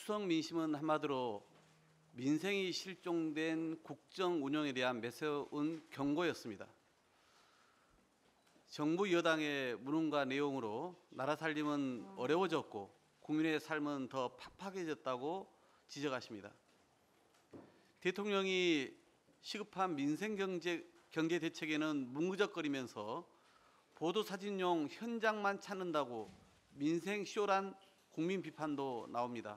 추석 민심은 한마디로 민생이 실종된 국정 운영에 대한 매서운 경고였습니다. 정부 여당의 무능과 내용으로 나라 살림은 어려워졌고 국민의 삶은 더 팍팍해졌다고 지적하십니다. 대통령이 시급한 민생 경제 대책에는 뭉그적거리면서 보도사진용 현장만 찾는다고 민생 쇼란 국민 비판도 나옵니다.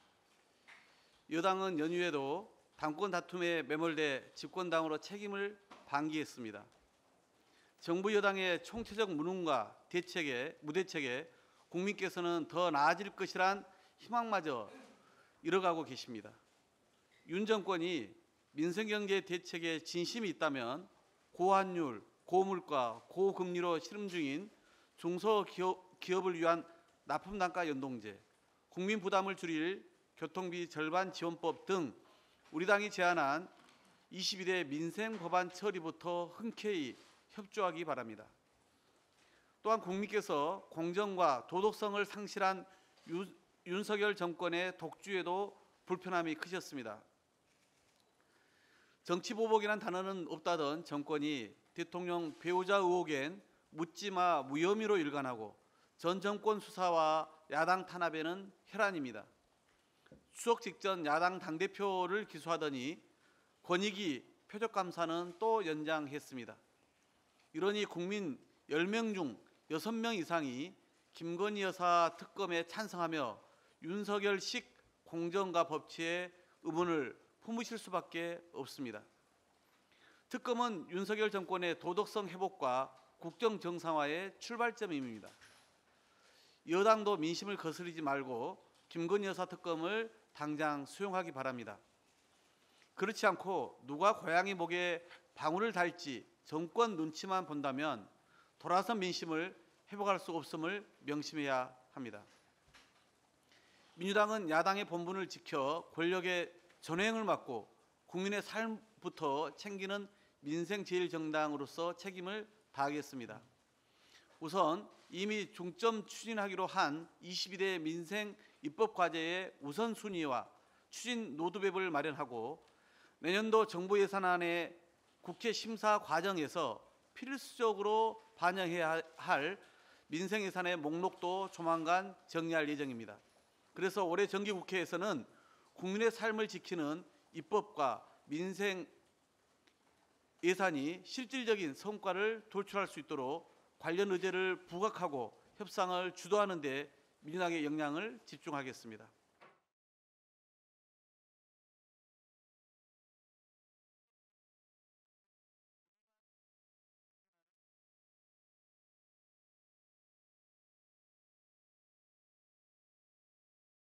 여당은 연휴에도 당권 다툼에 매몰돼 집권당으로 책임을 방기했습니다. 정부 여당의 총체적 무능과 무대책에 국민께서는 더 나아질 것이란 희망마저 잃어가고 계십니다. 윤 정권이 민생경제 대책에 진심이 있다면 고환율, 고물가, 고금리로 실험 중인 중소기업을 위한 납품단가 연동제, 국민 부담을 줄일 교통비 절반 지원법 등 우리 당이 제안한 22대 민생 법안 처리부터 흔쾌히 협조하기 바랍니다. 또한 국민께서 공정과 도덕성을 상실한 윤석열 정권의 독주에도 불편함이 크셨습니다. 정치보복이라는 단어는 없다던 정권이 대통령 배우자 의혹엔 묻지마 무혐의로 일관하고 전 정권 수사와 야당 탄압에는 혈안입니다. 추석 직전 야당 당대표를 기소하더니 권익위 표적감사는 또 연장했습니다. 이러니 국민 10명 중 6명 이상이 김건희 여사 특검에 찬성하며 윤석열식 공정과 법치에 의문을 품으실 수밖에 없습니다. 특검은 윤석열 정권의 도덕성 회복과 국정 정상화의 출발점입니다. 여당도 민심을 거스르지 말고 김건희 여사 특검을 당장 수용하기 바랍니다. 그렇지 않고 누가 고양이 목에 방울을 달지 정권 눈치만 본다면 돌아선 민심을 회복할 수 없음을 명심해야 합니다. 민주당은 야당의 본분을 지켜 권력의 전횡을 막고 국민의 삶부터 챙기는 민생제일정당으로서 책임을 다하겠습니다. 우선 이미 중점 추진하기로 한 22대 민생 입법 과제의 우선순위와 추진 로드맵을 마련하고 내년도 정부 예산안의 국회 심사 과정에서 필수적으로 반영해야 할 민생 예산의 목록도 조만간 정리할 예정입니다. 그래서 올해 정기국회에서는 국민의 삶을 지키는 입법과 민생 예산이 실질적인 성과를 도출할 수 있도록 관련 의제를 부각하고 협상을 주도하는 데 민주당의 역량을 집중하겠습니다.